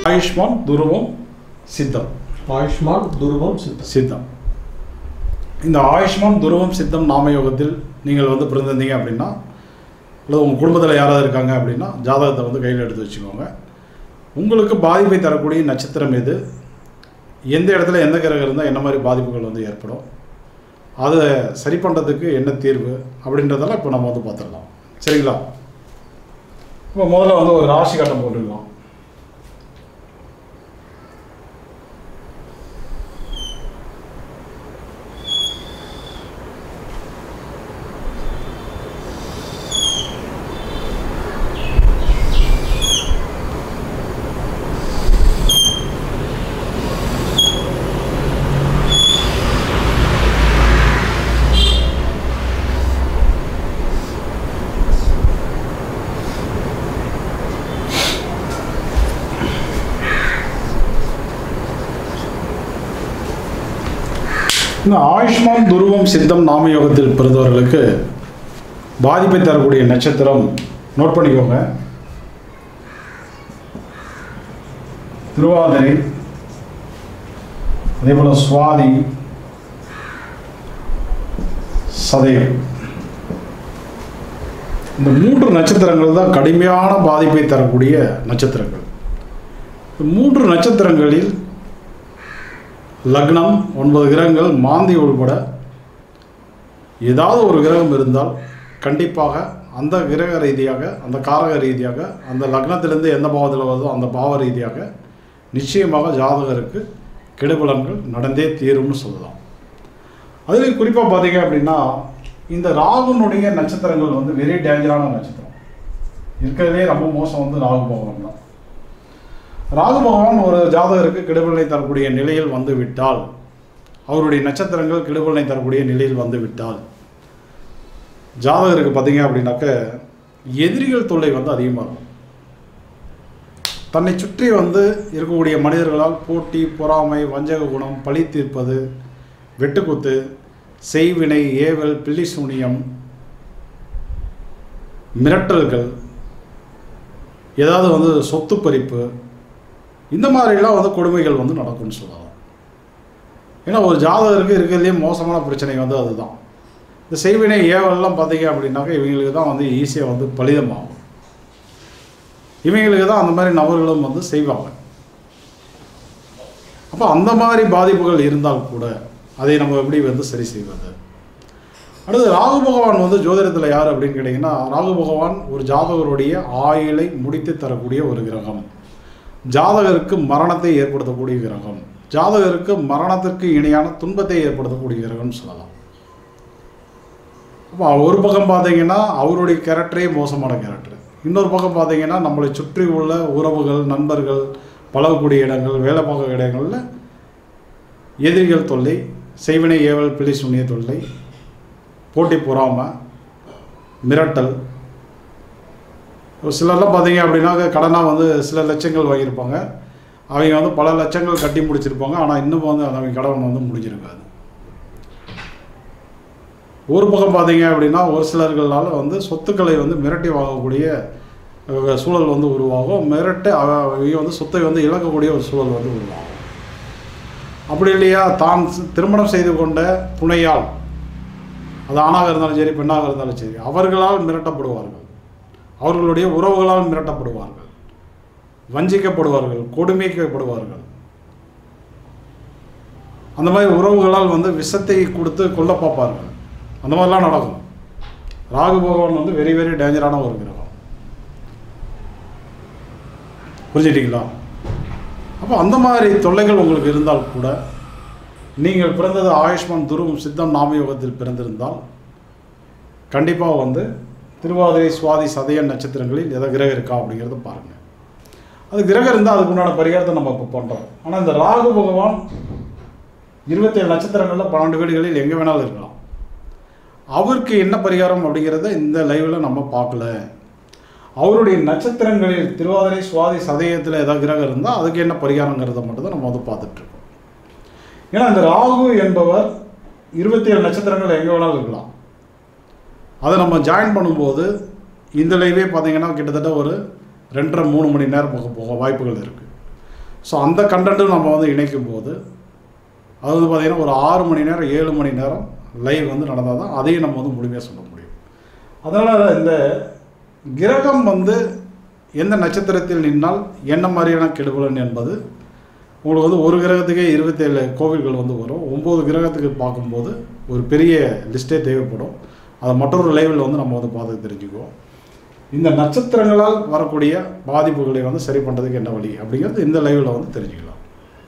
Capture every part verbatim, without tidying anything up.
ஆயுஷ்மான் துருவம் சித்தம். ஆயுஷ்மான் துருவம் சித்தம் சித்தம் இந்த ஆயுஷ்மான் துருவம் சித்தம் நாமயோகத்தில் நீங்கள் வந்து பிறந்திருந்தீங்க அப்படின்னா, அல்லது உங்கள் குடும்பத்தில் யாராவது இருக்காங்க அப்படின்னா ஜாதகத்தை வந்து கையில் எடுத்து வச்சுக்கோங்க. உங்களுக்கு பாதிப்பை தரக்கூடிய நட்சத்திரம் எது, எந்த இடத்துல எந்த கிரகம் இருந்தால் என்ன மாதிரி பாதிப்புகள் வந்து ஏற்படும், அதை சரி பண்ணுறதுக்கு என்ன தீர்வு அப்படின்றதெல்லாம் இப்போ நம்ம வந்து பார்த்துடலாம். சரிங்களா? இப்போ முதல்ல வந்து ஒரு ராசி கட்டம் போட்டுக்கலாம். இந்த ஆயுஷ்மான் துருவம் சித்தம் நாமயோகத்தில் பிறந்தவர்களுக்கு பாதிப்பை தரக்கூடிய நட்சத்திரம் நோட் பண்ணிக்கோங்க. திருவாதிரை, அதே போல சுவாதி, சதயம். இந்த மூன்று நட்சத்திரங்கள் தான் கடுமையான பாதிப்பை தரக்கூடிய நட்சத்திரங்கள். இந்த மூன்று நட்சத்திரங்களில் லக்னம், ஒன்பது கிரகங்கள் மாந்தி உள்பட ஏதாவது ஒரு கிரகம் இருந்தால் கண்டிப்பாக அந்த கிரக ரீதியாக, அந்த காரக ரீதியாக, அந்த லக்னத்திலிருந்து எந்த பாவத்தில் வருதோ அந்த பாவ ரீதியாக நிச்சயமாக ஜாதகருக்கு கெடுபலன்கள் நடந்தே தீரும்னு சொல்லலாம். அதுலேயும் குறிப்பாக பார்த்தீங்க அப்படின்னா, இந்த ராகுனுடைய நட்சத்திரங்கள் வந்து வெரி டேஞ்சரான நட்சத்திரம். இருக்கிறதுலே ரொம்ப மோசம் வந்து ராகு பகவான் தான். ராகு பகவான் ஒரு ஜாதகருக்கு கெடுபலனை தரக்கூடிய நிலையில் வந்து விட்டால், அவருடைய நட்சத்திரங்கள் கெடுபலனை தரக்கூடிய நிலையில் வந்து விட்டால் ஜாதகருக்கு பார்த்தீங்க அப்படின்னாக்க எதிரிகள் தொல்லை வந்து அதிகமாக இருக்கும். தன்னை சுற்றி வந்து இருக்கக்கூடிய மனிதர்களால் போட்டி, பொறாமை, வஞ்சக குணம், பழி தீர்ப்பது, வெட்டுக்குத்து, செய்வினை, ஏவல், பில்லி சூனியம், மிரட்டல்கள், ஏதாவது வந்து சொத்து பறிப்பு, இந்த மாதிரிலாம் வந்து கொடுமைகள் வந்து நடக்கும்னு சொல்லலாம். ஏன்னா ஒரு ஜாதகருக்கு இருக்கிறதுலேயே மோசமான பிரச்சனை வந்து அதுதான். இந்த செய்வினை ஏவல்லாம் பார்த்தீங்க அப்படின்னாக்கா இவங்களுக்கு தான் வந்து ஈஸியாக வந்து பலிதமாகும். இவங்களுக்கு தான் அந்த மாதிரி நபர்களும் வந்து செய்வாங்க. அப்போ அந்த மாதிரி பாதிப்புகள் இருந்தால் கூட அதை நம்ம எப்படி வந்து சரி செய்வது? அடுத்து ராகு பகவான் வந்து ஜோதிடத்தில் யார் அப்படின்னு கேட்டிங்கன்னா, ராகு பகவான் ஒரு ஜாதகருடைய ஆயுளை முடித்து தரக்கூடிய ஒரு கிரகம். ஜாதகருக்கு மரணத்தை ஏற்படுத்தக்கூடிய கிரகம், ஜாதகருக்கு மரணத்திற்கு இணையான துன்பத்தை ஏற்படுத்தக்கூடிய கிரகம்னு சொல்லலாம். அப்போ ஒரு பக்கம் பார்த்தீங்கன்னா அவருடைய கேரக்டரே மோசமான கேரக்டர், இன்னொரு பக்கம் பார்த்தீங்கன்னா நம்மளை சுற்றி உள்ள உறவுகள், நண்பர்கள், பழகக்கூடிய இடங்கள், வேலை பார்க்க இடங்களில் எதிரிகள் தொல்லை, செய்வினை, ஏவல், பிழை சூனிய தொல்லை, போட்டி, பொறாமை, மிரட்டல். சிலர்லாம் பார்த்தீங்க அப்படின்னா கடனாக வந்து சில லட்சங்கள் வாங்கியிருப்பாங்க, அவங்க வந்து பல லட்சங்கள் கட்டி முடிச்சிருப்பாங்க, ஆனால் இன்னும் வந்து அவங்க கடன் வந்து முடிஞ்சிருக்காது. ஒரு பக்கம் பார்த்தீங்க அப்படின்னா ஒரு சிலர்களால் வந்து சொத்துக்களை வந்து மிரட்டி வாங்கக்கூடிய சூழல் வந்து உருவாகும், மிரட்டி அவங்க வந்து சொத்தை வந்து இழக்கக்கூடிய ஒரு சூழல் வந்து உருவாகும். அப்படி இல்லையா, தான் திருமணம் செய்து கொண்ட துணையால், அது ஆணாக இருந்தாலும் சரி பெண்ணாக இருந்தாலும் சரி, அவர்களால் மிரட்டப்படுவார்கள், அவர்களுடைய உறவுகளால் மிரட்டப்படுவார்கள், வஞ்சிக்கப்படுவார்கள், கொடுமைக்கப்படுவார்கள். அந்த மாதிரி உறவுகளால் வந்து விஷத்தை கொடுத்து கொல்ல பார்ப்பார்கள். அந்த மாதிரிலாம் நடக்கும். ராகு பகவான் வந்து வெரி வெரி டேஞ்சரான ஒரு கிரகம். புரிஞ்சுட்டீங்களா? அப்போ அந்த மாதிரி தொல்லைகள் உங்களுக்கு இருந்தால் கூட, நீங்கள் பிறந்தது ஆயுஷ்மான் துருவம் சித்தம் நாமயோகத்தில் பிறந்திருந்தால் கண்டிப்பாக வந்து திருவாதிரை, சுவாதி, சதயம் நட்சத்திரங்களில் எதை கிரகம் இருக்கா அப்படிங்கிறத பாருங்கள். அது கிரகம் இருந்தால் அதுக்கு உண்டான பரிகாரத்தை நம்ம இப்போ பண்ணுறோம். ஆனால் இந்த ராகு பகவான் இருபத்தி ஏழு நட்சத்திரங்களில் பன்னெண்டு வீடுகளில் எங்கே வேணாலும் இருக்கலாம். அவருக்கு என்ன பரிகாரம் அப்படிங்கிறத இந்த லைவில் நம்ம பார்க்கல. அவருடைய நட்சத்திரங்களில் திருவாதிரை, சுவாதி, சதயத்தில் ஏதாவது கிரகம் இருந்தால் அதுக்கு என்ன பரிகாரங்கிறத மட்டும் தான் நம்ம வந்து பார்த்துட்ருக்கோம். ஏன்னா இந்த ராகு என்பவர் இருபத்தி ஏழு நட்சத்திரங்கள் எங்கே வேணாலும் இருக்கலாம். அதை நம்ம ஜாயின் பண்ணும்போது இந்த லைவே பார்த்தீங்கன்னா கிட்டத்தட்ட ஒரு ரெண்டரை மூணு மணி நேரம் போக போக வாய்ப்புகள் இருக்குது. ஸோ அந்த கண்டென்ட்டும் நம்ம வந்து இணைக்கும் போது அது வந்து பார்த்திங்கன்னா ஒரு ஆறு மணி நேரம் ஏழு மணி நேரம் லைவ் வந்து நடந்தால் தான் அதையும் நம்ம வந்து முழுமையாக சொல்ல முடியும். அதனால் இந்த கிரகம் வந்து எந்த நட்சத்திரத்தில் நின்னால் என்ன மாதிரியான கெடுபலன் என்பது உங்களுக்கு வந்து ஒரு கிரகத்துக்கே இருபத்தேழு கோவில்கள் வந்து வரும். ஒம்பது கிரகத்துக்கு பார்க்கும்போது ஒரு பெரிய லிஸ்ட்டே தேவைப்படும். அதை மற்றொரு லைவில் வந்து நம்ம வந்து பார்த்து தெரிஞ்சுக்குவோம். இந்த நட்சத்திரங்களால் வரக்கூடிய பாதிப்புகளை வந்து சரி பண்ணுறதுக்கு என்ன வழி அப்படிங்கிறது இந்த லைவில் வந்து தெரிஞ்சுக்கலாம்.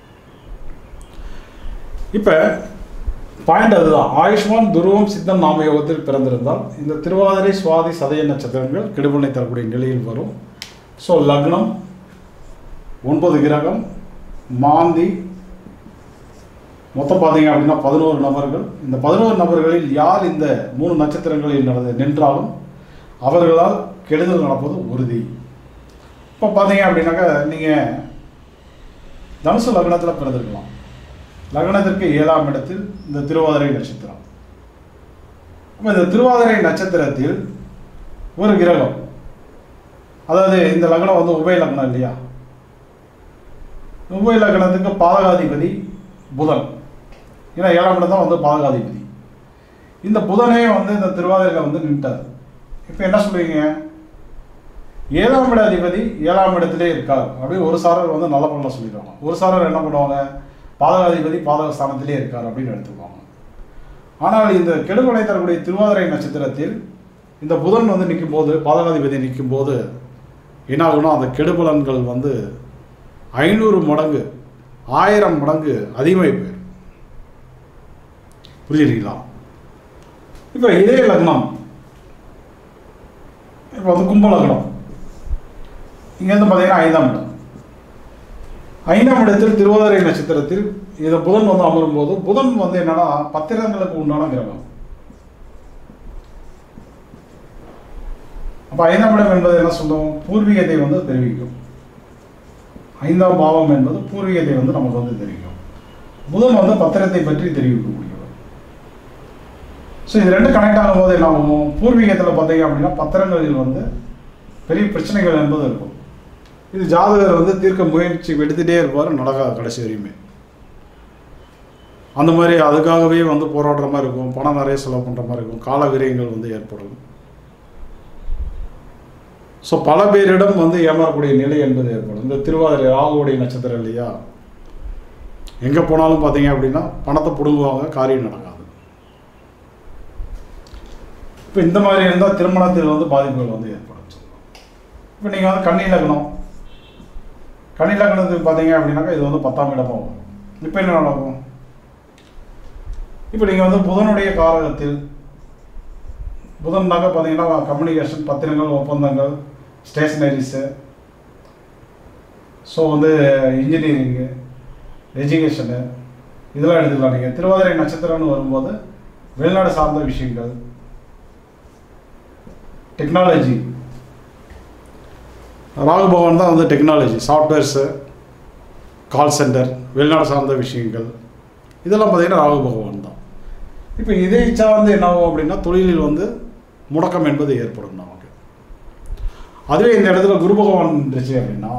இப்போ பாயிண்ட் அதுதான், ஆயுஷ்மான் துருவம் சித்தம் நாமயோகத்தில் பிறந்திருந்தால் இந்த திருவாதிரை சுவாதி சதய நட்சத்திரங்கள் கெடுபலனை தரக்கூடிய நிலையில் வரும். ஸோ லக்னம், ஒன்பது கிரகம், மாந்தி, மொத்தம் பார்த்தீங்க அப்படின்னா பதினோரு நபர்கள். இந்த பதினோரு நபர்களில் யார் இந்த மூணு நட்சத்திரங்களில் நடந்து நின்றாலும் அவர்களால் கெடுதல் நடப்பது உறுதி. இப்போ பார்த்தீங்க அப்படின்னாக்கா நீங்கள் தனுசு லக்னத்தில் பிறந்திருக்கலாம். லக்னத்திற்கு ஏழாம் இடத்தில் இந்த திருவாதிரை நட்சத்திரம். அப்போ இந்த திருவாதிரை நட்சத்திரத்தில் ஒரு கிரகம், அதாவது இந்த லக்னம் வந்து உபய லக்னம் இல்லையா, உபய லக்னத்துக்கு பாதகாதிபதி புதன். ஏன்னா ஏழாம் இடம் தான் வந்து பாதகாதிபதி. இந்த புதனே வந்து இந்த திருவாதிரையில் வந்து நின்றார். இப்போ என்ன சொல்லுவீங்க, ஏழாம் இட அதிபதி ஏழாம் இடத்திலே இருக்கார் அப்படின்னு ஒரு சாரர் வந்து நல்ல பலனை சொல்லிடுவாங்க. ஒரு சாரர் என்ன பண்ணுவாங்க, பாதகாதிபதி பாதக ஸ்தானத்திலே இருக்கார் அப்படின்னு எடுத்துக்குவாங்க. ஆனால் இந்த கெடுபலனை தரக்கூடிய திருவாதிரை நட்சத்திரத்தில் இந்த புதன் வந்து நிற்கும் போது, பாதகாதிபதி நிற்கும் போது என்ன ஆகுனா அந்த கெடுபலன்கள் வந்து ஐநூறு மடங்கு ஆயிரம் மடங்கு அதிகமாகி போயிடும். புரிஞ்சுக்கிறீங்களா? இப்போ இதே லக்னம், இப்போ வந்து கும்ப லக்னம், இங்கேருந்து பார்த்தீங்கன்னா ஐந்தாம் இடம். ஐந்தாம் இடத்தில் திருவாதிரை நட்சத்திரத்தில் இதை புதன் வந்து அமரும் போது, புதன் வந்து என்னன்னா பத்திரங்களுக்கு உண்டான கிரகம். அப்போ ஐந்தாம் இடம் என்பது என்ன சொல்லும், பூர்வீகத்தை வந்து தெரிவிக்கும். ஐந்தாம் பாவம் என்பது பூர்வீகத்தை வந்து நமக்கு வந்து தெரிவிக்கும். புதன் வந்து பத்திரத்தை பற்றி தெரிவிக்கக்கூடியவர். ஸோ இது ரெண்டு கனெக்ட் ஆகும் போது என்ன ஆகும், பூர்வீகத்தில் பார்த்தீங்க அப்படின்னா பத்திரங்களில் வந்து பெரிய பிரச்சனைகள் என்பது இருக்கும். இது ஜாதகர் வந்து தீர்க்க முயற்சி எடுத்துகிட்டே இருப்பார், நடக்காது கடைசி வரையுமே. அந்த மாதிரி அதுக்காகவே வந்து போராடுற மாதிரி இருக்கும், பணம் நிறைய செலவு பண்ணுற மாதிரி இருக்கும், கால விரயங்கள் வந்து ஏற்படும். ஸோ பல பேரிடம் வந்து ஏமாறக்கூடிய நிலை என்பது ஏற்படும். இந்த திருவாதிரை ராகுவுடைய நட்சத்திரம் இல்லையா, எங்கே போனாலும் பார்த்தீங்க அப்படின்னா பணத்தை பிடுங்குவாங்க, காரியம் நடக்காது. இப்போ இந்த மாதிரி இருந்தால் திருமணத்தில் வந்து பாதிப்புகள் வந்து ஏற்படும். இப்போ நீங்கள் வந்து கன்னி லக்னம், கன்னி லக்னத்துக்கு பார்த்தீங்க அப்படின்னாக்கா இது வந்து பத்தாம் இடமாக வரும். இப்போ என்ன நடக்கும், இப்போ நீங்கள் வந்து புதனுடைய காரகத்தில், புதன்னாக்க பார்த்தீங்கன்னா கம்யூனிகேஷன், பத்திரங்கள், ஒப்பந்தங்கள், ஸ்டேஷனரிஸு, ஸோ வந்து இன்ஜினியரிங்கு, எஜுகேஷனு, இதெல்லாம் எடுத்துக்கலாம். நீங்கள் திருவாதிரை நட்சத்திரம்னு வரும்போது வெளிநாடு சார்ந்த விஷயங்கள், டெக்னாலஜி, ராகு பகவான் தான் வந்து டெக்னாலஜி, சாஃப்ட்வேர்ஸு, கால் சென்டர், வெளிநாடு சார்ந்த விஷயங்கள், இதெல்லாம் பார்த்தீங்கன்னா ராகு பகவான் தான். இப்போ இதை சார்ந்து என்ன ஆகும் அப்படின்னா தொழிலில் வந்து முடக்கம் என்பது ஏற்படும் நமக்கு. அதுவே இந்த இடத்துல குரு பகவான் இருந்துச்சு அப்படின்னா,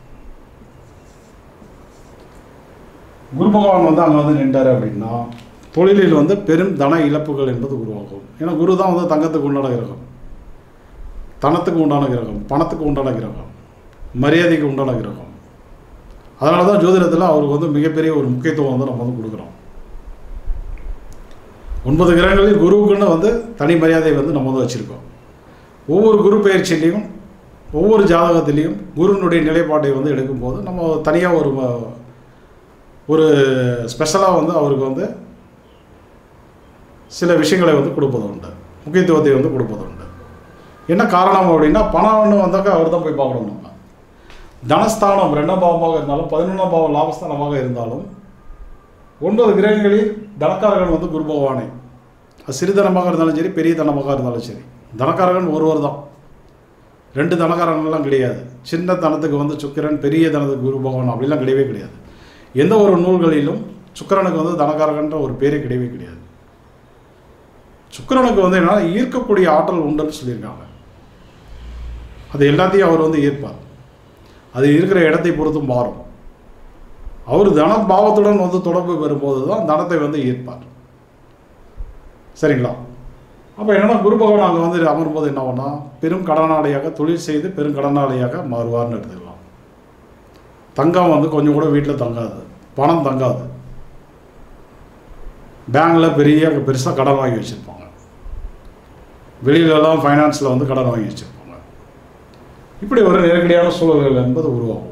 குரு பகவான் வந்து அங்கே வந்து நின்றார் அப்படின்னா தொழிலில் வந்து பெரும் தன இழப்புகள் என்பது உருவாகும். ஏன்னா குரு தான் வந்து தங்கத்துக்கு உண்டான கிரகம், தனத்துக்கு உண்டான கிரகம், பணத்துக்கு உண்டான கிரகம், மரியாதைக்கு உண்டான கிரகம். அதனால தான் ஜோதிடத்தில் அவருக்கு வந்து மிகப்பெரிய ஒரு முக்கியத்துவம் வந்து நம்ம வந்து கொடுக்குறோம். ஒன்பது கிரகங்களில் குருவுக்குன்னு வந்து தனி மரியாதை வந்து நம்ம வந்து வச்சுருக்கோம். ஒவ்வொரு குரு பயிற்சியிலையும் ஒவ்வொரு ஜாதகத்திலையும் குருனுடைய நிலைப்பாட்டை வந்து எடுக்கும்போது நம்ம தனியாக ஒரு ஒரு ஸ்பெஷலாக வந்து அவருக்கு வந்து சில விஷயங்களை வந்து கொடுப்பது உண்டு, முக்கியத்துவத்தை வந்து கொடுப்பது உண்டு. என்ன காரணம் அப்படின்னா பணம்னு வந்தாக்கா அவர் தான் போய் பார்க்கணும். நம்ம தனஸ்தானம் ரெண்டாம் பாவமாக இருந்தாலும் பதினொன்றாம் பாவம் லாபஸ்தானமாக இருந்தாலும் ஒன்பது கிரகங்களில் தனக்காரகன் வந்து குரு பகவானை, அது சிறுதனமாக இருந்தாலும் சரி பெரிய தனமாக இருந்தாலும் சரி, தனக்காரகன் ஒருவர் தான், ரெண்டு தனக்காரங்கள்லாம் கிடையாது. சின்ன தனத்துக்கு வந்து சுக்கிரன், பெரிய தனத்துக்கு குரு பகவான் அப்படிலாம் கிடையவே கிடையாது. எந்த ஒரு நூல்களிலும் சுக்கிரனுக்கு வந்து தனக்காரகன்ற ஒரு பேரே கிடையவே கிடையாது. சுக்கிரனுக்கு வந்து என்னன்னா ஈர்க்கக்கூடிய ஆற்றல் உண்டுன்னு சொல்லியிருக்காங்க. அது எல்லாத்தையும் அவர் வந்து ஈர்ப்பார். அது இருக்கிற இடத்தை பொறுத்தும் மாறும். அவர் தன பாவத்துடன் வந்து தொடர்பு பெறும்போது தான் தனத்தை வந்து ஈர்ப்பார். சரிங்களா? அப்போ என்னென்னா குரு பகவான் அங்கே வந்து அமரும்போது என்ன பண்ணால் பெரும் கடனாளியாக தொழில் செய்து பெரும் கடனாளியாக மாறுவார்னு எடுத்துக்கலாம். தங்கம் வந்து கொஞ்சம் கூட வீட்டில் தங்காது, பணம் தங்காது, பேங்கில் பெரிய பெருசாக கடன் வாங்கி வச்சுருப்பாங்க, வெளியிலலாம் ஃபைனான்ஸில் வந்து கடன் வாங்கி வச்சுருப்பாங்க. இப்படி ஒரு நெருக்கடியான சூழல்கள் என்பது உருவாகும்.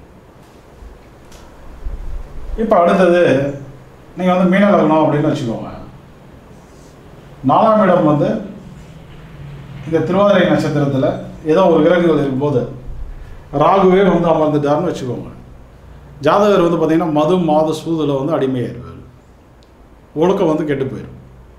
இப்போ அடுத்தது நீங்கள் வந்து மீன லக்னம் அப்படின்னு வச்சுக்கோங்க. நாலாம் இடம் வந்து இந்த திருவாதிரை நட்சத்திரத்தில் ஏதோ ஒரு கிரகங்கள் இருக்கும்போது ராகுவே வந்து அமர்ந்துட்டார்னு வச்சுக்கோங்க. ஜாதகர் வந்து பார்த்திங்கன்னா மது மாத சூதில் வந்து அடிமையாயிருவார், ஒழுக்கம் வந்து கெட்டு போயிடும்.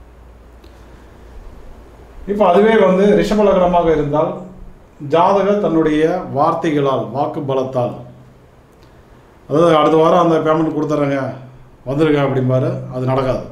இப்போ அதுவே வந்து ரிஷப லக்னமாக இருந்தால் ஜாதகர் தன்னுடைய வார்த்தைகளால் வாக்கு பலத்தால், அதாவது அடுத்த வாரம் அந்த பேமெண்ட் கொடுத்துட்றேங்க வந்துருங்க அப்படிம்பாரு, அது நடக்காது.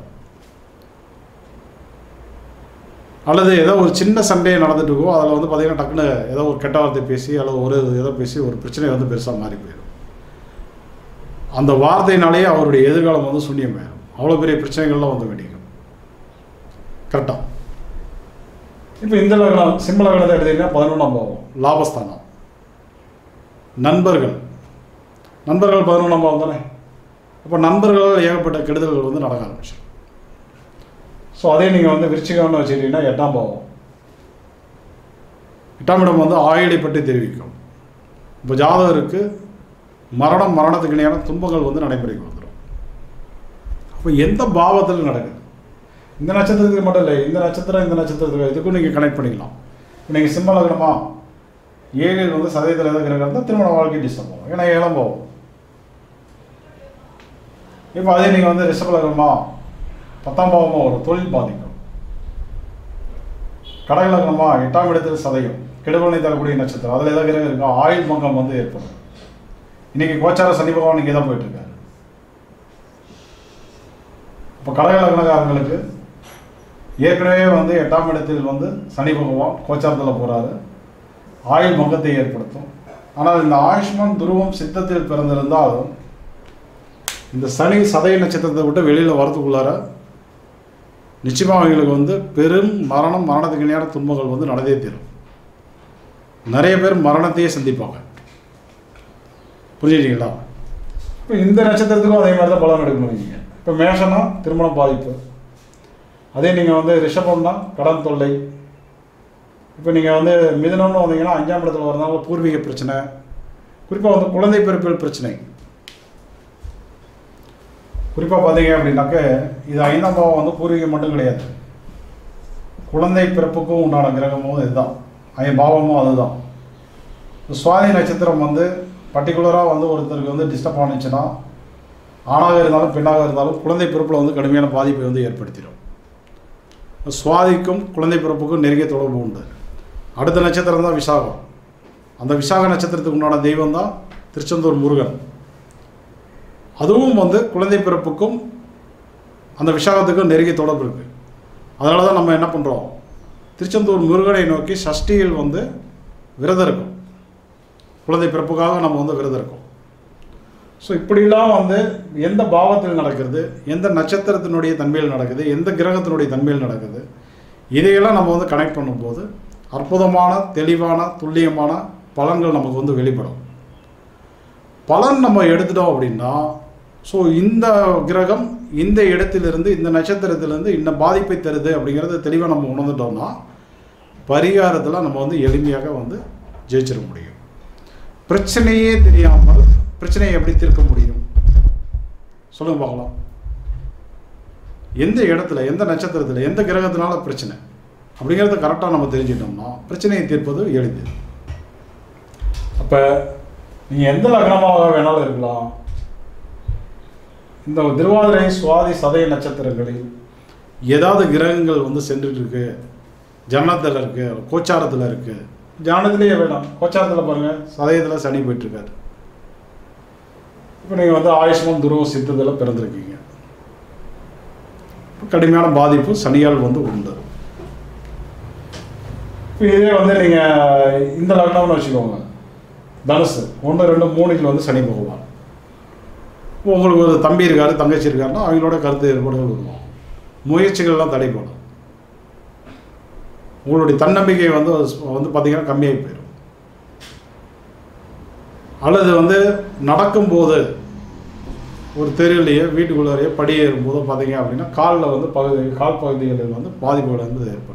அல்லது ஏதோ ஒரு சின்ன சண்டையை நடந்துட்டு இருக்கோ அதில் வந்து பார்த்திங்கன்னா டக்குன்னு ஏதோ ஒரு கெட்ட வார்த்தை பேசி அல்லது ஒரு ஏதோ பேசி ஒரு பிரச்சனை வந்து பெருசாக மாறி போயிடும். அந்த வார்த்தையினாலேயே அவருடைய எதிர்காலம் வந்து சூன்யமாயிடும். அவ்வளோ பெரிய பிரச்சனைகள்லாம் வந்து வெடிக்கும். கரெக்டாக. இப்போ இந்த லக்னம் சிம்ம லக்னத்தை எடுத்தீங்கன்னா பதினொன்றாம் பாவம் லாபஸ்தானம். நண்பர்கள் நண்பர்கள் பதினொன்றாம் பாவம் தானே. அப்போ நண்பர்களால் ஏகப்பட்ட கெடுதல்கள் வந்து நடக்க ஆரம்பிச்சிடும். ஸோ அதே நீங்கள் வந்து விருச்சிகம்னு வச்சுக்கிட்டிங்கன்னா எட்டாம் பாவம். எட்டாம் இடம் வந்து ஆயுளை பற்றி தெரிவிக்கும். இப்போ ஜாதகருக்கு மரணம் மரணத்துக்கு இணையான துன்பங்கள் வந்து நடைமுறைக்கு வந்துடும். அப்போ எந்த பாவத்தில் நடக்குது, இந்த நட்சத்திரத்துக்கு மட்டும் இல்லை, இந்த நட்சத்திரம் இந்த நட்சத்திரத்துக்கு இதுக்கும் நீங்கள் கனெக்ட் பண்ணிக்கலாம். இப்போ நீங்கள் சிம்ம லக்னமா ஏழில் வந்து சதவீதத்தில் எதாவது கிரகம் இருந்தால் திருமண வாழ்க்கை டிஸ்டர்ப் ஆகும், ஏன்னா ஏழாம் பாவம். இப்போ அதே நீங்கள் வந்து ரிஷப லக்னமா பத்தாம் பாவமாக வரும், தொழில் பாதிக்கும். கடக லக்னமா எட்டாம் இடத்தில் சதயம் கெடுபலனை தரக்கூடிய நட்சத்திரம், அதில் எதாவது கிரகம் இருக்கா, ஆயுள் பங்கம் வந்து ஏற்படும். இன்னைக்கு கோச்சார சனி பகவான் இங்கே தான் போயிட்டு இருக்காரு. இப்போ கடக லக்னக்காரங்களுக்கு ஏற்கனவே வந்து எட்டாம் இடத்தில் வந்து சனி பகவான் கோச்சாரத்தில் போகிறாரு, ஆயுள் பங்கத்தை ஏற்படுத்தும். ஆனால் இந்த ஆயுஷ்மான் துருவம் சித்தத்தில் பிறந்திருந்தாலும் இந்த சனி சதய நட்சத்திரத்தை விட்டு வெளியில் வரதுக்குள்ளார நிச்சயமாக அவங்களுக்கு வந்து பெரும் மரணம் மரணத்துக்கு இணையான துன்பங்கள் வந்து நடந்தே தீரும். நிறைய பேர் மரணத்தையே சந்திப்பாங்க. புரிஞ்சுக்கிட்டீங்களா? இப்போ இந்த நட்சத்திரத்துக்கும் அதே மாதிரி தான் பலன் எடுக்கணும். நீங்கள் இப்போ மேஷனா திருமணம் பாதிப்பு, அதே நீங்கள் வந்து ரிஷபம்னா கடன் தொல்லை. இப்போ நீங்கள் வந்து மிதுனம்னு வந்தீங்கன்னா அஞ்சாம் இடத்துல வரதுனால பூர்வீக பிரச்சனை, குறிப்பாக வந்து குழந்தை பிறப்பில் பிரச்சனை. குறிப்பாக பார்த்தீங்க அப்படின்னாக்க இது ஐந்தாம் பாவம் வந்து பூர்வீகம் மட்டும் கிடையாது, குழந்தை பிறப்புக்கும் உண்டான கிரகமும் இதுதான், ஐ பாவமும் அதுதான். சுவாதி நட்சத்திரம் வந்து பர்டிகுலராக வந்து ஒருத்தருக்கு வந்து டிஸ்டர்ப் ஆனிச்சுன்னா ஆணாக இருந்தாலும் பெண்ணாக இருந்தாலும் குழந்தை பிறப்பில் வந்து கடுமையான பாதிப்பை வந்து ஏற்படுத்திடும். சுவாதிக்கும் குழந்தை பிறப்புக்கும் நெருங்கிய தொடர்பு உண்டு. அடுத்த நட்சத்திரம் தான் விசாகம். அந்த விசாக நட்சத்திரத்துக்கு உண்டான தெய்வம் தான் திருச்செந்தூர் முருகன். அதுவும் வந்து குழந்தை பிறப்புக்கும் அந்த விசாகத்துக்கும் நெருங்கிய தொடர்பு இருக்குது. அதனால தான் நம்ம என்ன பண்ணுறோம், திருச்செந்தூர் முருகனை நோக்கி சஷ்டியில் வந்து விரதம் இருக்கும், குழந்தை பிறப்புக்காக நம்ம வந்து விரதம் இருக்கோம். ஸோ இப்படிலாம் வந்து எந்த பாவத்தில் நடக்கிறது, எந்த நட்சத்திரத்தினுடைய தன்மையில் நடக்குது, எந்த கிரகத்தினுடைய தன்மையில் நடக்குது, இதையெல்லாம் நம்ம வந்து கனெக்ட் பண்ணும்போது அற்புதமான தெளிவான துல்லியமான பலன்கள் நமக்கு வந்து வெளிப்படும். பலன் நம்ம எடுத்துட்டோம் அப்படின்னா, ஸோ இந்த கிரகம் இந்த இடத்திலிருந்து இந்த நட்சத்திரத்திலிருந்து இந்த பாதிப்பை தருது அப்படிங்கிறத தெளிவாக நம்ம உணர்ந்துட்டோம்னா பரிகாரத்தில் நம்ம வந்து எளிமையாக வந்து ஜெயிச்சிட முடியும். பிரச்சனையே தெரியாமல் பிரச்சனையை எப்படி தீர்க்க முடியும் சொல்லுங்க பார்க்கலாம். எந்த இடத்துல எந்த நட்சத்திரத்தில் எந்த கிரகத்தினால பிரச்சனை அப்படிங்கிறத கரெக்டாக நம்ம தெரிஞ்சுட்டோம்னா பிரச்சனையை தீர்ப்பது எளிது. அப்போ நீங்கள் எந்த லக்னமாக வேணாலும் இருக்கலாம், இந்த திருவாதிரை சுவாதி சதய நட்சத்திரங்களில் ஏதாவது கிரகங்கள் வந்து சென்றுட்டு இருக்கு, ஜனனத்தில் இருக்குது, கோச்சாரத்தில் இருக்குது. ஜனனத்திலேயே வேணாம், கோச்சாரத்தில் பாருங்கள் சதயத்தில் சனி போயிட்டுருக்காரு. இப்போ நீங்கள் வந்து ஆயுஷ்மான் துருவ சித்தத்தில் பிறந்திருக்கீங்க, கடுமையான பாதிப்பு சனியால் வந்து உண்டு. இப்போ இதே வந்து நீங்கள் இந்த லக்னம்னு வச்சுக்கோங்க, தனுசு ஒன்று ரெண்டு மூணுக்கு வந்து சனி பகவான், உங்களுக்கு ஒரு தம்பி இருக்கார், தங்கச்சி இருக்காருன்னா அவங்களோட கருத்து ஏற்பாடுகள் உருவாகும். முயற்சிகள்லாம் தடைப்படும். உங்களுடைய தன்னம்பிக்கை வந்து வந்து பார்த்திங்கன்னா கம்மியாகி போயிடும். அல்லது வந்து நடக்கும்போது ஒரு தெருவிலேயே வீட்டுக்குள்ளேயே படி ஏறும்போது பார்த்தீங்க அப்படின்னா காலில் வந்து பகுதி கால் பகுதிகளில் வந்து பாதிப்புகள் வந்து ஏற்படும்.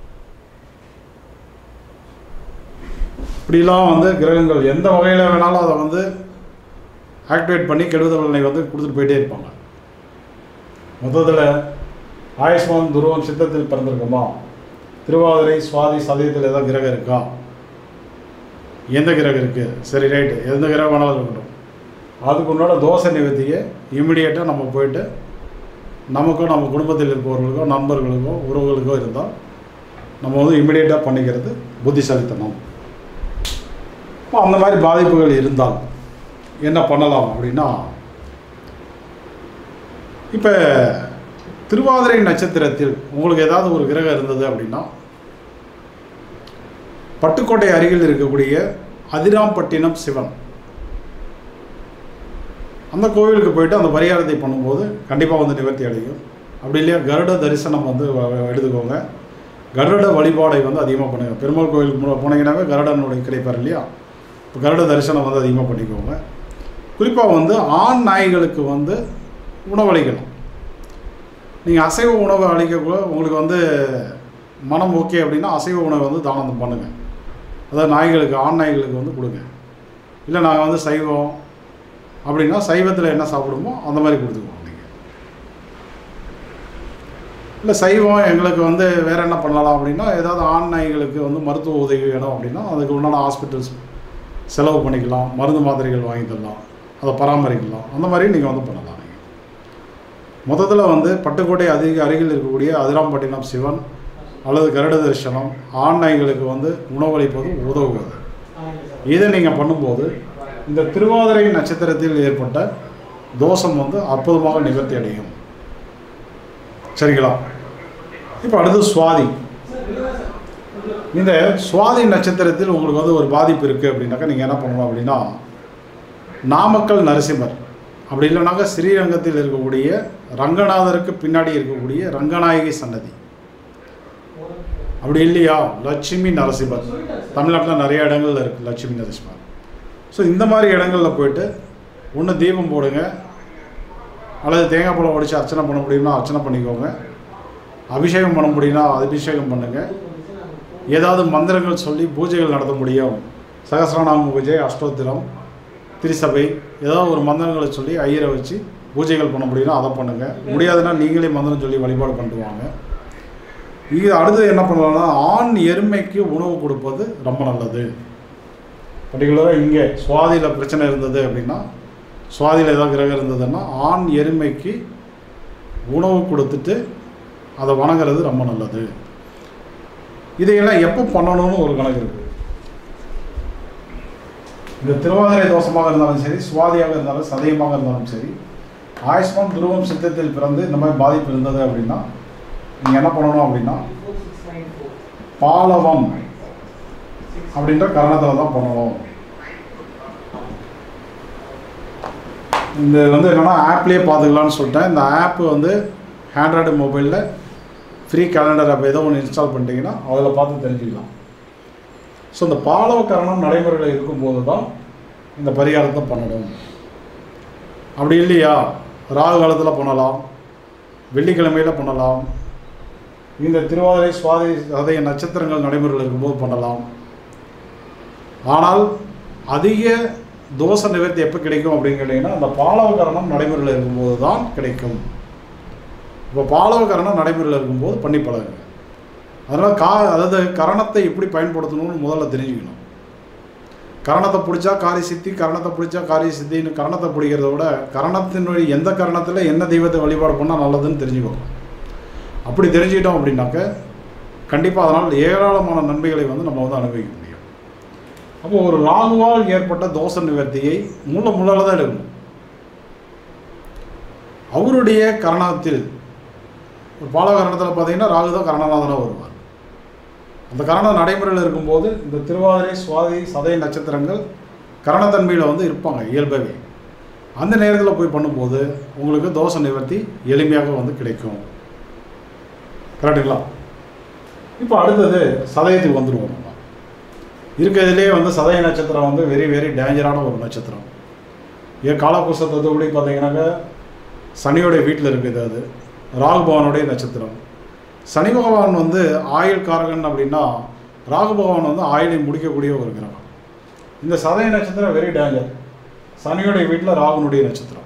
இப்படிலாம் வந்து கிரகங்கள் எந்த வகையில் வேணாலும் அதை வந்து ஆக்டிவேட் பண்ணி கெடுதல்களை வந்து கொடுத்துட்டு போயிட்டே இருப்பாங்க. மொத்தத்தில் ஆயுஷ்மான் துருவம் சித்தத்தில் பிறந்திருக்குமா, திருவாதிரை சுவாதி சதயத்தில் ஏதாவது கிரகம் இருக்கா, எந்த கிரகம் இருக்குது, சரி ரைட்டு, எந்த கிரகம் வேணாலும் இருக்கட்டும், அதுக்கு உன்னோட தோசை நிவர்த்தியை இமிடியேட்டாக நம்ம போயிட்டு நமக்கோ நம்ம குடும்பத்தில் இருப்பவர்களுக்கோ நண்பர்களுக்கோ உறவுகளுக்கோ இருந்தால் நம்ம வந்து இமிடியேட்டாக பண்ணிக்கிறது புத்திசாலித்தனம். இப்போ அந்த மாதிரி பாதிப்புகள் இருந்தால் என்ன பண்ணலாம் அப்படின்னா, இப்போ திருவாதிரை நட்சத்திரத்தில் உங்களுக்கு ஏதாவது ஒரு கிரகம் இருந்தது அப்படின்னா பட்டுக்கோட்டை அருகில் இருக்கக்கூடிய அதிராம்பட்டினம் சிவன் அந்த கோவிலுக்கு போயிட்டு அந்த பரிகாரத்தை பண்ணும்போது கண்டிப்பாக வந்து நிவர்த்தி அடையும். அப்படி இல்லையா கருட தரிசனம் வந்து எடுத்துக்கோங்க. கருட வழிபாடை வந்து அதிகமாக பண்ணுங்கள். பெருமாள் கோவிலுக்கு போனீங்கன்னாவே கருடனுடைய கிடைப்பார் இல்லையா, இப்போ கருட தரிசனம் வந்து அதிகமாக பண்ணிக்கோங்க. குறிப்பாக வந்து ஆண் நாய்களுக்கு வந்து உணவளிக்கலாம். நீங்கள் அசைவ உணவு அளிக்கக்குள்ள உங்களுக்கு வந்து மனம் ஓகே அப்படின்னா அசைவ உணவை வந்து தானம் பண்ணுங்கள். அதாவது நாய்களுக்கு ஆண் நாய்களுக்கு வந்து கொடுங்க. இல்லை நாங்கள் வந்து சைவம் அப்படின்னா சைவத்தில் என்ன சாப்பிடுமோ அந்த மாதிரி கொடுத்துக்குவோம். நீங்கள் இல்லை சைவம் எங்களுக்கு வந்து வேறு என்ன பண்ணலாம் அப்படின்னா ஏதாவது ஆண் நாய்களுக்கு வந்து மருத்துவ உதவி வேணும் அப்படின்னா அதுக்கு உண்டான ஹாஸ்பிட்டல்ஸ் செலவு பண்ணிக்கலாம், மருந்து மாத்திரைகள் வாங்கி தரலாம், அதை பராமரிக்கலாம். அந்த மாதிரி நீங்கள் வந்து பண்ணலாம். நீங்கள் மொத்தத்தில் வந்து பட்டுக்கோட்டை அதிக அருகில் இருக்கக்கூடிய அதிராம்பட்டினம் சிவன் அல்லது கருட தரிசனம் ஆண் நாய்களுக்கு வந்து உணவளிப்பது உதவுவது. இதை நீங்கள் பண்ணும்போது இந்த திருவாதிரை நட்சத்திரத்தில் ஏற்பட்ட தோஷம் வந்து அற்புதமாக நிவர்த்தி அடையும். சரிங்களா? இப்போ அடுத்து சுவாதி. இந்த சுவாதி நட்சத்திரத்தில் உங்களுக்கு வந்து ஒரு பாதிப்பு இருக்குது அப்படின்னாக்கா நீங்கள் என்ன பண்ணணும் அப்படின்னா நாமக்கல் நரசிம்மர் அப்படி இல்லைனாக்கா ஸ்ரீரங்கத்தில் இருக்கக்கூடிய ரங்கநாதருக்கு பின்னாடி இருக்கக்கூடிய ரங்கநாயகி சன்னதி, அப்படி இல்லையா லட்சுமி நரசிம்மர், தமிழ்நாட்டில் நிறைய இடங்கள்ல இருக்குது லட்சுமி நரசிம்மர். ஸோ இந்த மாதிரி இடங்களில் போய்ட்டு ஒன்று தீபம் போடுங்க, அல்லது தேங்காய் பழம் உடைச்சு அர்ச்சனை பண்ண முடியும்னா அர்ச்சனை பண்ணிக்கோங்க, அபிஷேகம் பண்ண முடியும்னா அபிஷேகம் பண்ணுங்கள். ஏதாவது மந்திரங்கள் சொல்லி பூஜைகள் நடத்த முடியும், சகஸ்ரநாம பூஜை, அஷ்டோத்திரம், திரிசபை, ஏதாவது ஒரு மந்திரங்களை சொல்லி ஐயரை வச்சு பூஜைகள் பண்ண முடியும்னா அதை பண்ணுங்கள். முடியாதுன்னா நீங்களே மந்திரம் சொல்லி வழிபாடு பண்ணிட்டு வாங்க. இது அடுத்தது என்ன பண்ணலாம்னா ஆண் எருமைக்கு உணவு கொடுப்பது ரொம்ப நல்லது. பர்டிகுலராக இங்கே சுவாதியில் பிரச்சனை இருந்தது அப்படின்னா, சுவாதியில் ஏதாவது கிரகம் இருந்ததுன்னா ஆண் எருமைக்கு உணவு கொடுத்துட்டு அதை வணங்குறது ரொம்ப நல்லது. இதையெல்லாம் எப்போ பண்ணணும்னு ஒரு கணக்கு இருக்குது. இந்த திருவாதிரை தோஷமாக இருந்தாலும் சரி, சுவாதியாக இருந்தாலும் சதயமாக இருந்தாலும் சரி, ஆயுஷ்மான் துருவம் சித்தத்தில் பிறந்து இந்த மாதிரி பாதிப்பு இருந்தது அப்படின்னா நீங்கள் என்ன பண்ணணும் அப்படின்னா பாலவம் அப்படின்ற கரணத்தில் தான் பண்ணணும். இந்த வந்து என்னென்னா ஆப்லேயே பார்த்துக்கலான்னு சொல்லிட்டேன். இந்த ஆப்பு வந்து ஆண்ட்ராய்டு மொபைலில் ஃப்ரீ கேலண்டர் ஆப் ஏதோ ஒன்று இன்ஸ்டால் பண்ணிட்டீங்கன்னா அதில் பார்த்து தெரிஞ்சுக்கலாம். ஸோ இந்த பாலவ கரணம் நடைமுறையில் இருக்கும்போது தான் இந்த பரிகாரத்தை பண்ணணும். அப்படி இல்லையா ராகு காலத்தில் பண்ணலாம், வெள்ளிக்கிழமையில் பண்ணலாம், இந்த திருவாதிரை சுவாதி சதய நட்சத்திரங்கள் நடைமுறையில் இருக்கும்போது பண்ணலாம். ஆனால் அதிக தோஷ நிவர்த்தி எப்போ கிடைக்கும் அப்படின்னு கேட்டிங்கன்னா அந்த பாலவ கரணம் நடைமுறையில் இருக்கும்போது தான் கிடைக்கும். இப்போ பாலவ கரணம் நடைமுறையில் இருக்கும்போது பண்ணி பழகுங்க. அதனால் கா அதாவது கரணத்தை எப்படி பயன்படுத்தணும்னு முதல்ல தெரிஞ்சுக்கணும். கரணத்தை பிடிச்சா காரி சித்தி, கரணத்தை பிடிச்சா காரிய சித்தின்னு கரணத்தை பிடிக்கிறத விட கரணத்தினுடைய எந்த கரணத்தில் என்ன தெய்வத்தை வழிபாடு பண்ணால் நல்லதுன்னு தெரிஞ்சுக்கோங்க. அப்படி தெரிஞ்சுக்கிட்டோம் அப்படின்னாக்க கண்டிப்பாக அதனால் ஏராளமான நன்மைகளை வந்து நம்ம வந்து அனுபவிக்க முடியும். அப்போது ஒரு ராகுவால் ஏற்பட்ட தோஷ நிவர்த்தியை முள்ள முள்ளால் தான் எடுக்கணும். அவருடைய கரணத்தில் ஒரு பாலவ கரணத்தில் பார்த்தீங்கன்னா ராகு தான் கரணநாதனாக வருவார். அந்த கரணம் நடைமுறையில் இருக்கும்போது இந்த திருவாதிரை சுவாதி சதய நட்சத்திரங்கள் கரணத்தன்மையில் வந்து இருப்பாங்க இயல்பாகவே. அந்த நேரத்தில் போய் பண்ணும்போது உங்களுக்கு தோஷ நிவர்த்தி எளிமையாக வந்து கிடைக்கும். கரெக்டுங்களா? இப்போ அடுத்தது சதயத்துக்கு வந்துடுவோம். நம்ம இருக்கிறதுலே வந்து சதய நட்சத்திரம் வந்து வெரி வெரி டேஞ்சரான ஒரு நட்சத்திரம். ஏன் காலபுருஷத்தோடு பார்த்தீங்கன்னாக்கா சனியோடைய வீட்டில் இருக்குது. அது ராகு பகவானுடைய நட்சத்திரம். சனி பகவான் வந்து ஆயுள் காரகன் அப்படின்னா ராகு பகவான் வந்து ஆயுளை முடிக்கக்கூடிய ஒரு கிரகம். இந்த சதய நட்சத்திரம் வெரி டேஞ்சர். சனியுடைய வீட்டில் ராகுனுடைய நட்சத்திரம்.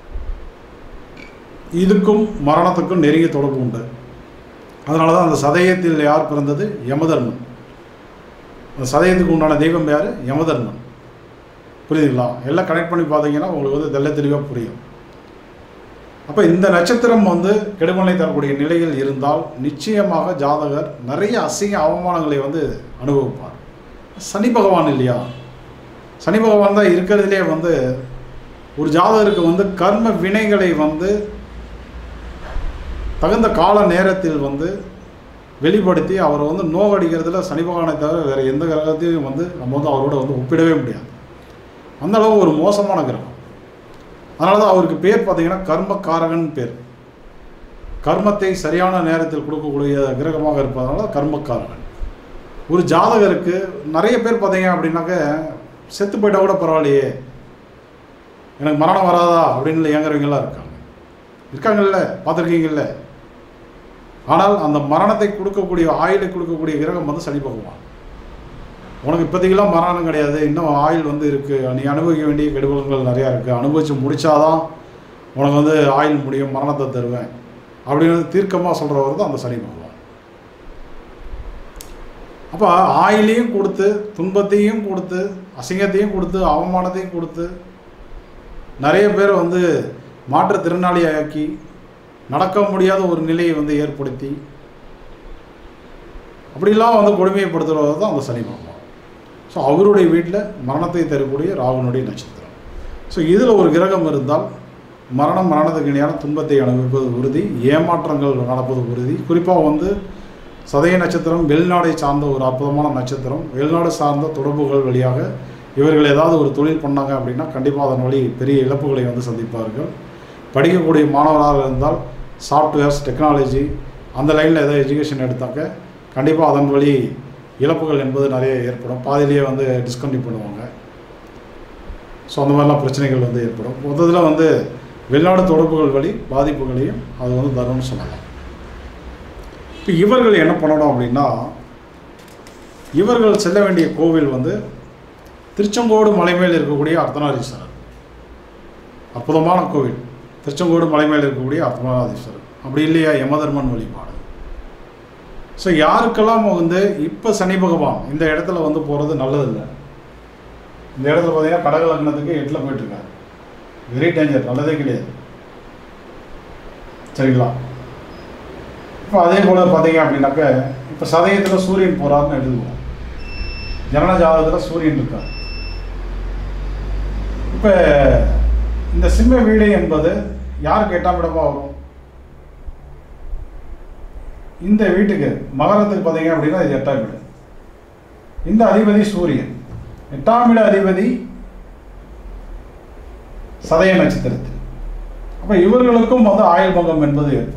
இதுக்கும் மரணத்துக்கும் நெருங்கிய தொடர்பு உண்டு. அதனால தான் அந்த சதயத்தில் யார் பிறந்தது? யமதர்மன். அந்த சதயத்துக்கு உண்டான தெய்வம் யார்? யமதர்மன். புரியுதுங்களா? எல்லாம் கனெக்ட் பண்ணி பார்த்தீங்கன்னா உங்களுக்கு வந்து தெல்ல தெளிவாக புரியும். அப்போ இந்த நட்சத்திரம் வந்து கெடுமலை தரக்கூடிய நிலையில் இருந்தால் நிச்சயமாக ஜாதகர் நிறைய அசிங்க அவமானங்களை வந்து அனுபவிப்பார். சனி பகவான் இல்லையா? சனி பகவான் தான் இருக்கிறதுலே வந்து ஒரு ஜாதகருக்கு வந்து கர்ம வினைகளை வந்து தகுந்த கால நேரத்தில் வந்து வெளிப்படுத்தி அவரை வந்து நோவடிக்கிறதுல சனி பகவானை தவிர வேறு எந்த கிரகத்தையும் வந்து நம்ம வந்து அவரோட வந்து ஒப்பிடவே முடியாது. அந்தளவு ஒரு மோசமான கிரகம். அதனால தான் அவருக்கு பேர் பார்த்தீங்கன்னா கர்மக்காரகன் பேர். கர்மத்தை சரியான நேரத்தில் கொடுக்கக்கூடிய கிரகமாக இருப்பதனால கர்மக்காரகன். ஒரு ஜாதகருக்கு நிறைய பேர் பார்த்தீங்க அப்படின்னாக்க செத்து போயிட்டா கூட பரவாயில்லையே, எனக்கு மரணம் வராதா அப்படின்னு ஏங்குறவங்களாம் இருக்காங்க. இருக்காங்கல்ல, பார்த்துருக்கீங்கல்ல. ஆனால் அந்த மரணத்தை கொடுக்கக்கூடிய ஆயுளை கொடுக்கக்கூடிய கிரகம் வந்து சனி பகவான். உனக்கு இப்போதைக்கெல்லாம் மரணம் கிடையாது, இன்னும் ஆயுள் வந்து இருக்குது, நீ அனுபவிக்க வேண்டிய கெடுபலன்கள் நிறையா இருக்குது, அனுபவித்து முடித்தாதான் உனக்கு வந்து ஆயுள் முடியும், மரணத்தை தருவேன் அப்படின்னு தீர்க்கமாக சொல்கிறவர் தான் அந்த சனி பகவான். அப்போ ஆயிலையும் கொடுத்து துன்பத்தையும் கொடுத்து அசிங்கத்தையும் கொடுத்து அவமானத்தையும் கொடுத்து நிறைய பேர் வந்து மாற்றுத்திறனாளியாக்கி நடக்க முடியாத ஒரு நிலையை வந்து ஏற்படுத்தி அப்படிலாம் வந்து கொடுமையைப்படுத்துகிறது தான் அந்த சனி பகவான். ஸோ அவருடைய வீட்டில் மரணத்தை தரக்கூடிய ராகுனுடைய நட்சத்திரம். ஸோ இதில் ஒரு கிரகம் இருந்தால் மரணம் மரணத்துக்கு இணையான துன்பத்தை அனுபவிப்பது உறுதி, ஏமாற்றங்கள் நடப்பது உறுதி. குறிப்பாக வந்து சதய நட்சத்திரம் வெளிநாடை சார்ந்த ஒரு அற்புதமான நட்சத்திரம். வெளிநாடு சார்ந்த தொடர்புகள் வழியாக இவர்கள் ஏதாவது ஒரு தொழில் பண்ணாங்க அப்படின்னா கண்டிப்பாக அதன் வழி பெரிய இழப்புகளை வந்து சந்திப்பார்கள். படிக்கக்கூடிய மாணவராக இருந்தால் சாஃப்ட்வேர்ஸ் டெக்னாலஜி அந்த லைனில் ஏதாவது எஜுகேஷன் எடுத்தாக்க கண்டிப்பாக அதன் வழி இழப்புகள் என்பது நிறைய ஏற்படும். பாதிலேயே வந்து டிஸ்கண்டினியூ பண்ணுவாங்க. ஸோ அந்த மாதிரிலாம் பிரச்சனைகள் வந்து ஏற்படும். மொத்தத்தில் வந்து வெளிநாடு தொடர்புகள் வழி பாதிப்புகளையும் அது வந்து தரும்னு சொல்லலாம். இப்போ இவர்கள் என்ன பண்ணணும் அப்படின்னா, இவர்கள் செல்ல வேண்டிய கோவில் வந்து திருச்செங்கோடு மலை மேல் இருக்கக்கூடிய அர்த்தநாரீஸ்வரர். அற்புதமான கோவில் திருச்செங்கோடு மலை மேல் இருக்கக்கூடிய அர்த்தநாரீஸ்வரர். அப்படி இல்லையா யமதர்மன் வழிபாடு. ஸோ யாருக்கெல்லாம் வந்து இப்போ சனி பகவான் இந்த இடத்துல வந்து போகிறது நல்லதில்லை. இந்த இடத்துல பார்த்தீங்கன்னா கடக லக்னத்துக்கு எட்டில் போயிட்டுருக்காரு. வெரி டேஞ்சர், நல்லதே கிடையாது. சரிங்களா? இப்போ அதே போல் பார்த்தீங்க அப்படின்னாக்க இப்போ சதயத்தில் சூரியன் போகிறாருன்னு எழுதுவோம். ஜனன ஜாதகத்தில் சூரியன் இருக்கார். இப்போ இந்த சிம்ம வீடு என்பது யாருக்கு எட்டாம் இடமா வரும்? இந்த வீட்டுக்கு மகரத்துக்கு பார்த்தீங்க அப்படின்னா இது எட்டாம் வீடு. இந்த அதிபதி சூரியன். எட்டாம் இட அதிபதி சதய நட்சத்திரத்தில். அப்போ இவர்களுக்கும் வந்து ஆயுள் பங்கம் என்பது ஏற்படும்.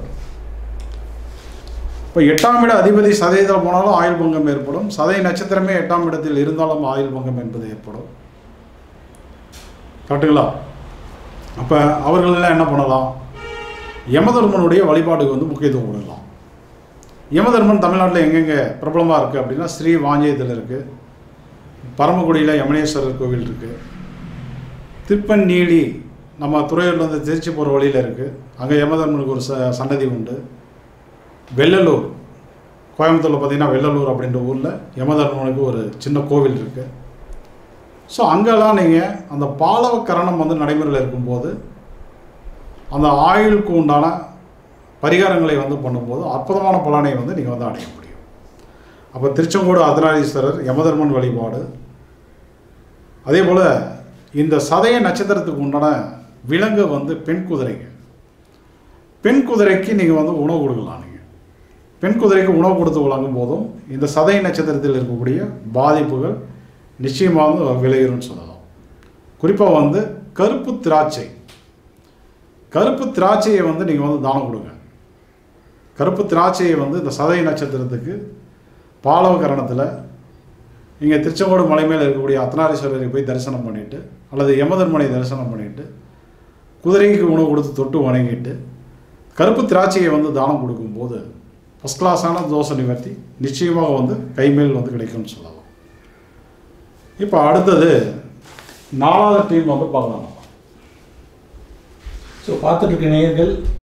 இப்போ எட்டாம் இட அதிபதி சதயத்தில் போனாலும் ஆயுள் பங்கம் ஏற்படும். சதய நட்சத்திரமே எட்டாம் இடத்தில் இருந்தாலும் ஆயுள் பங்கம் என்பது ஏற்படும். கரெக்டுங்களா? அப்போ அவர்களெல்லாம் என்ன பண்ணலாம்? யமதர்மனுடைய வழிபாட்டுக்கு வந்து முக்கியத்துவம் கொடுக்கலாம். யமதர்மன் தமிழ்நாட்டில் எங்கெங்கே பிரபலமாக இருக்குது அப்படின்னா ஸ்ரீ வாஞ்சியத்தில் இருக்குது, பரமக்குடியில் யமனேஸ்வரர் கோவில் இருக்குது, திருப்பநீலி நம்ம துறையூர்லேருந்து திருச்சி போகிற வழியில் இருக்குது, அங்கே யமதர்மனுக்கு ஒரு ச சன்னதி உண்டு. வெள்ளலூர் கோயம்புத்தூரில் பார்த்திங்கன்னா வெள்ளலூர் அப்படின்ற ஊரில் யமதர்மனுக்கு ஒரு சின்ன கோவில் இருக்குது. ஸோ அங்கெல்லாம் நீங்கள் அந்த பாலவ கரணம் வந்து நடைமுறையில் இருக்கும்போது அந்த ஆயுளுக்கு உண்டான பரிகாரங்களை வந்து பண்ணும்போது அற்புதமான பலனை வந்து நீங்கள் வந்து அடைய முடியும். அப்போ திருச்செங்கோடு அர்த்தநாரீஸ்வரர், யமதர்மன் வழிபாடு, அதே போல் இந்த சதய நட்சத்திரத்துக்கு உண்டான விலங்கு வந்து பெண் குதிரைங்க. பெண் குதிரைக்கு நீங்கள் வந்து உணவு கொடுக்கலாம். நீங்கள் பெண் குதிரைக்கு உணவு கொடுத்து வழங்கும் போதும் இந்த சதய நட்சத்திரத்தில் இருக்கக்கூடிய பாதிப்புகள் நிச்சயமாக விளையும்னு சொல்லலாம். குறிப்பாக வந்து கருப்பு திராட்சை. கருப்பு திராட்சையை வந்து நீங்கள் வந்து தானம் கொடுங்க. கருப்பு திராட்சையை வந்து இந்த சதய நட்சத்திரத்துக்கு பாலவ கரணத்தில் இங்கே திருச்செங்கோடு மலை மேலே இருக்கக்கூடிய அர்த்தநாரீஸ்வரரை போய் தரிசனம் பண்ணிவிட்டு அல்லது யமதர்மனை தரிசனம் பண்ணிவிட்டு குதிரைக்கு உணவு கொடுத்து தொட்டு வணங்கிட்டு கருப்பு திராட்சையை வந்து தானம் கொடுக்கும்போது ஃபஸ்ட் கிளாஸான தோஷ நிவர்த்தி நிச்சயமாக வந்து கைமேல் வந்து கிடைக்கும்னு சொல்லலாம். இப்போ அடுத்தது நாலாவது டீம் வந்து பார்க்கலாம். ஸோ பார்த்துட்டு இருக்க நேயர்கள்